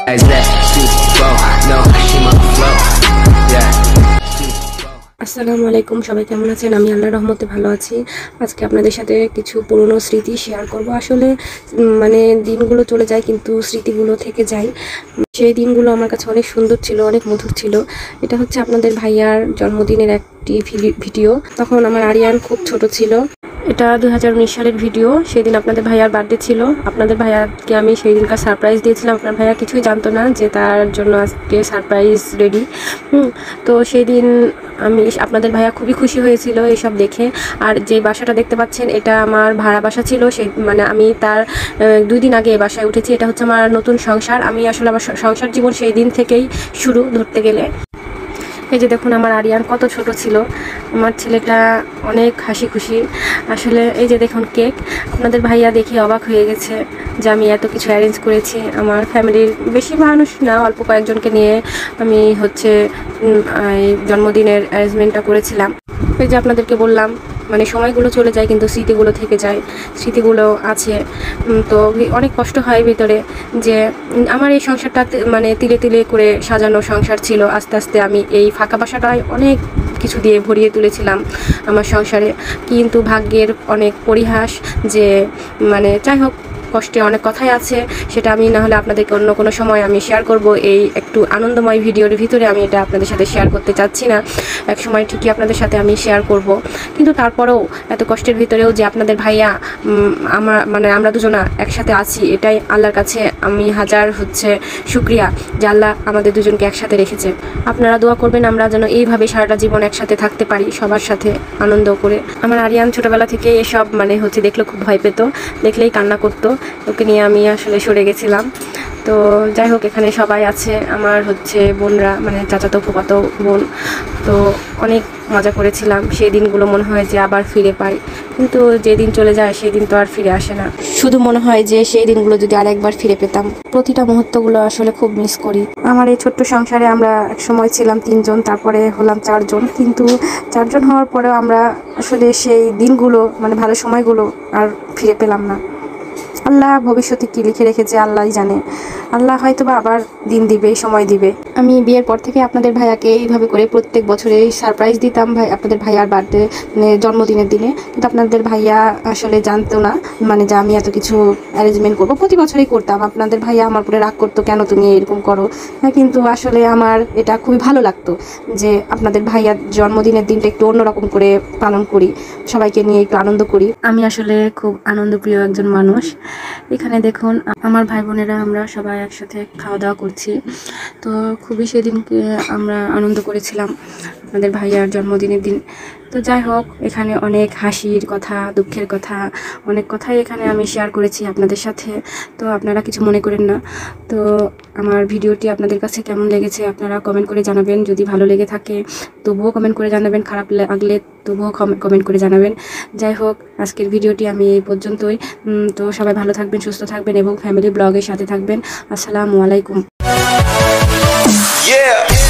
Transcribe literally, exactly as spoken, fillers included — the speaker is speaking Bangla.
আসসালামু আলাইকুম, সবাই কেমন আছেন? আমি আল্লাহর রহমতে ভালো আছি। আজকে আপনাদের সাথে কিছু পুরনো স্মৃতি শেয়ার করব। আসলে মানে দিনগুলো চলে যায় কিন্তু স্মৃতিগুলো থেকে যায়। সেই দিনগুলো আমার কাছে অনেক সুন্দর ছিল, অনেক মধুর ছিল। এটা হচ্ছে আপনাদের ভাইয়ার জন্মদিনের একটি ভিডিও। তখন আমার আরিয়ান খুব ছোট ছিল। এটা দুই হাজার উনিশ সালের ভিডিও। সেদিন আপনাদের ভাইয়ার বার্থডে ছিল। আপনাদের ভাইয়াকে আমি সেই দিনকার সারপ্রাইজ দিয়েছিলাম। আপনার ভাইয়া কিছুই জানতো না যে তার জন্য আজকে সারপ্রাইজ রেডি। হুম তো সেই দিন আমি আপনাদের ভাইয়া খুবই খুশি হয়েছিল এইসব দেখে। আর যে বাসাটা দেখতে পাচ্ছেন এটা আমার ভাড়া বাসা ছিল। সেই মানে আমি তার দুই দিন আগে এই বাসায় উঠেছি। এটা হচ্ছে আমার নতুন সংসার। আমি আসলে আমার সংসার জীবন সেই দিন থেকেই শুরু ধরতে গেলে। এই যে দেখুন আমার আরিয়ান কত ছোট ছিল। আমার ছেলেটা অনেক হাসি খুশি। আসলে এই যে দেখুন কেক, আপনাদের ভাইয়া দেখে অবাক হয়ে গেছে যে আমি এত কিছু অ্যারেঞ্জ করেছি। আমার ফ্যামিলির বেশি মানুষ না, অল্প কয়েকজনকে নিয়ে আমি হচ্ছে জন্মদিনের অ্যারেঞ্জমেন্টটা করেছিলাম। এই যে আপনাদেরকে বললাম মানে সময়গুলো চলে যায় কিন্তু স্মৃতিগুলো থেকে যায়, স্মৃতিগুলো আছে। তো অনেক কষ্ট হয় ভিতরে যে আমার এই সংসারটা মানে তিলে তিলে করে সাজানো সংসার ছিল। আস্তে আস্তে আমি এই ফাঁকা বাসাটায় অনেক কিছু দিয়ে ভরিয়ে তুলেছিলাম আমার সংসারে। কিন্তু ভাগ্যের অনেক পরিহাস যে মানে যাই হোক, কষ্টে অনেক কথাই আছে, সেটা আমি না হলে আপনাদেরকে অন্য কোনো সময় আমি শেয়ার করব। এই একটু আনন্দময় ভিডিওর ভিতরে আমি এটা আপনাদের সাথে শেয়ার করতে চাচ্ছি না। এক সময় ঠিকই আপনাদের সাথে আমি শেয়ার করব, কিন্তু তারপরেও এত কষ্টের ভিতরেও যে আপনাদের ভাইয়া আমার মানে আমরা দুজনা একসাথে আছি, এটাই আল্লাহর কাছে আমি হাজার হচ্ছে শুকরিয়া যে আল্লাহ আমাদের দুজনকে একসাথে রেখেছে। আপনারা দোয়া করবেন আমরা যেন এইভাবে সারাটা জীবন একসাথে থাকতে পারি, সবার সাথে আনন্দ করে। আমার আরিয়ান ছোটোবেলা থেকে এসব মানে হচ্ছে দেখলে খুব ভয় পেত, দেখলেই কান্না করতো। ওকে নিয়ে আমি আসলে সরে গেছিলাম। তো যাই হোক, এখানে সবাই আছে আমার হচ্ছে বোনরা, মানে চাচাতো ফুফাতো বোন। তো অনেক মজা করেছিলাম। সেই দিনগুলো মনে হয় যে আবার ফিরে পাই, কিন্তু যেদিন চলে যায় সেই দিন তো আর ফিরে আসে না। শুধু মনে হয় যে সেই দিনগুলো যদি আরেকবার ফিরে পেতাম। প্রতিটা মুহূর্তগুলো আসলে খুব মিস করি। আমার এই ছোট্ট সংসারে আমরা এক সময় ছিলাম তিনজন, তারপরে হলাম চারজন। কিন্তু চারজন হওয়ার পরেও আমরা আসলে সেই দিনগুলো মানে ভালো সময়গুলো আর ফিরে পেলাম না। আল্লাহ ভবিষ্যতে কি লিখে রেখেছে আল্লাহই জানে। আল্লাহ হয়তো বা আবার দিন দিবে, সময় দিবে। আমি বিয়ের পর থেকে আপনাদের ভাইয়াকে এইভাবে করে প্রত্যেক বছরে সারপ্রাইজ দিতাম ভাই আপনাদের ভাইয়ার বার্থডে মানে জন্মদিনের দিনে। কিন্তু আপনাদের ভাইয়া আসলে জানতো না মানে যে আমি এত কিছু অ্যারেঞ্জমেন্ট করবো। প্রতি বছরই করতাম। আপনাদের ভাইয়া আমার উপরে রাগ করতো, কেন তুমি এরকম করো। হ্যাঁ, কিন্তু আসলে আমার এটা খুবই ভালো লাগতো যে আপনাদের ভাইয়ার জন্মদিনের দিনটা একটু অন্যরকম করে পালন করি, সবাইকে নিয়ে একটু আনন্দ করি। আমি আসলে খুব আনন্দপ্রিয় একজন মানুষ। এখানে দেখুন আমার ভাই বোনেরা আমরা সবাই একসাথে খাওয়া দাওয়া করছি। তো খুবই সেদিনকে আমরা আনন্দ করেছিলাম আপনাদের ভাইয়ার জন্মদিনের দিন। তো যাই হোক, এখানে অনেক হাসির কথা, দুঃখের কথা, অনেক কথাই এখানে আমি শেয়ার করেছি আপনাদের সাথে। তো আপনারা কিছু মনে করেন না। তো আমার ভিডিওটি আপনাদের কাছে কেমন লেগেছে আপনারা কমেন্ট করে জানাবেন। যদি ভালো লেগে থাকে তবুও কমেন্ট করে জানাবেন, খারাপ লাগলে তবুও কমেন্ট করে জানাবেন। যাই হোক, আজকের ভিডিওটি আমি এই পর্যন্তই। তো সবাই ভালো থাকবেন, সুস্থ থাকবেন এবং ফ্যামিলি ব্লগের সাথে থাকবেন। আসসালামু আলাইকুম।